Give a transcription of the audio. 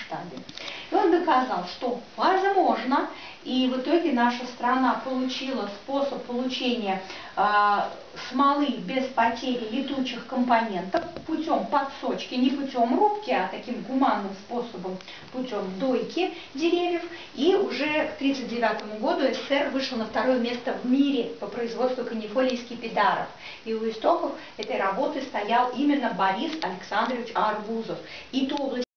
масштабе. И он доказал, что возможно, и в итоге наша страна получила способ получения смолы без потери летучих компонентов путем подсочки, не путем рубки, а таким гуманным способом, путем дойки деревьев. И уже к 1939 году СССР вышел на второе место в мире по производству канифолий и скипидаров. И у истоков этой работы стоял именно Борис Александрович Арбузов. И ту область